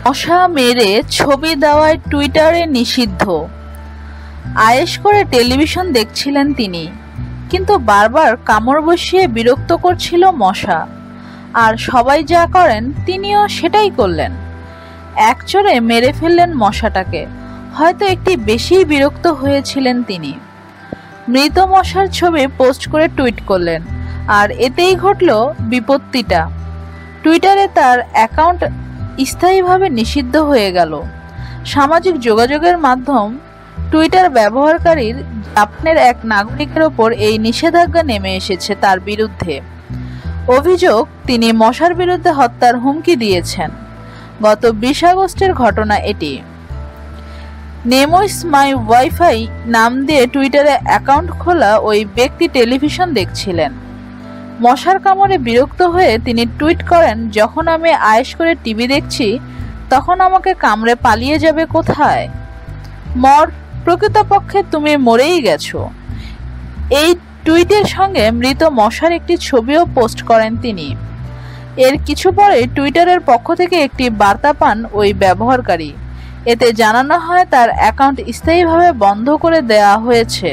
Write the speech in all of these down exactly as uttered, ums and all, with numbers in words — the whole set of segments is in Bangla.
মশা মেরে ছবি দেওয়ায় টুইটারে নিষিদ্ধ। আয়েশ করে টেলিভিশন দেখছিলেন তিনি, কিন্তু বারবার কামড় বসিয়ে বিরক্ত করছিল মশা। আর সবাই যা করেন তিনিও সেটাই করলেন। একচোরে মেরে ফেললেন মশাটাকে। হয়তো একটি বেশি বিরক্ত হয়েছিলেন তিনি। মৃত মশার ছবি পোস্ট করে টুইট করলেন, আর এতেই ঘটল বিপত্তিটা। টুইটারে তার অ্যাকাউন্ট স্থায়ীভাবে নিষিদ্ধ হয়ে গেল। সামাজিক যোগাযোগের মাধ্যম টুইটার ব্যবহারকারীর জাপানের এক নাগরিকের ওপর এই নিষেধাজ্ঞা নেমে এসেছে তার বিরুদ্ধে। অভিযোগ, তিনি মশার বিরুদ্ধে হত্যার হুমকি দিয়েছেন। গত বিশ আগস্টের ঘটনা এটি। নেমোস মাই ওয়াইফাই নাম দিয়ে টুইটারে অ্যাকাউন্ট খোলা ওই ব্যক্তি টেলিভিশন দেখছিলেন। মশার কামড়ে বিরক্ত হয়ে তিনি টুইট করেন, যখন আমি আয়েশ করে টিভি দেখছি তখন আমাকে কামড়ে পালিয়ে যাবে কোথায়? মর, প্রকৃতপক্ষে তুমি মরেই গেছো। এই টুইটের সঙ্গে মৃত মশার একটি ছবিও পোস্ট করেন তিনি। এর কিছু পরে টুইটারের পক্ষ থেকে একটি বার্তা পান ওই ব্যবহারকারী। এতে জানানো হয় তার অ্যাকাউন্ট স্থায়ীভাবে বন্ধ করে দেওয়া হয়েছে।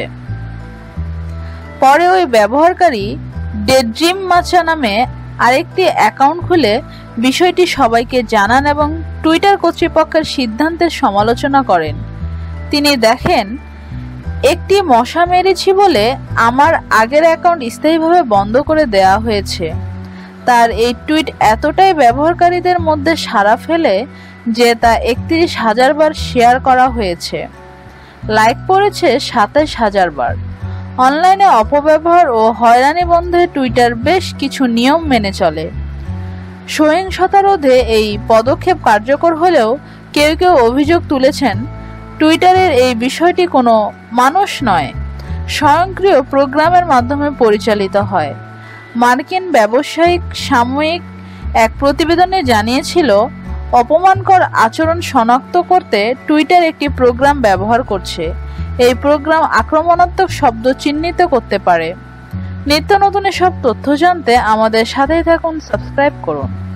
পরে ওই ব্যবহারকারী ডেড্রিম মাচা নামে আরেকটি অ্যাকাউন্ট খুলে বিষয়টি সবাইকে জানান এবং টুইটার কর্তৃপক্ষের সিদ্ধান্তের সমালোচনা করেন। তিনি দেখেন, একটি মশা মেরেছি বলে আমার আগের অ্যাকাউন্ট স্থায়ীভাবে বন্ধ করে দেওয়া হয়েছে। তার এই টুইট এতটাই ব্যবহারকারীদের মধ্যে সাড়া ফেলে যে তা একত্রিশ হাজার বার শেয়ার করা হয়েছে। লাইক পড়েছে সাতাশ হাজার বার। অনলাইনে অপব্যবহার ও হয়রানি বন্ধে টুইটার বেশ কিছু নিয়ম মেনে চলে। সহিংসতা রোধে এই পদক্ষেপ কার্যকর হলেও কেউ কেউ অভিযোগ তুলেছেন, টুইটারের এই বিষয়টি কোনো মানুষ নয়, স্বয়ংক্রিয় প্রোগ্রামের মাধ্যমে পরিচালিত হয়। মার্কিন ব্যবসায়িক সাময়িক এক প্রতিবেদনে জানিয়েছিল, অপমানকর আচরণ শনাক্ত করতে টুইটার একটি প্রোগ্রাম ব্যবহার করছে। এই প্রোগ্রাম আক্রমণাত্মক শব্দ চিহ্নিত করতে পারে। নিত্য নতুন এসব তথ্য জানতে আমাদের সাথেই থাকুন, সাবস্ক্রাইব করুন।